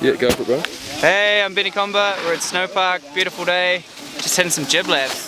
Yeah, go for it, bro. Hey, I'm Benny Comba. We're at Snowpark. Beautiful day. Just hitting some jib laps.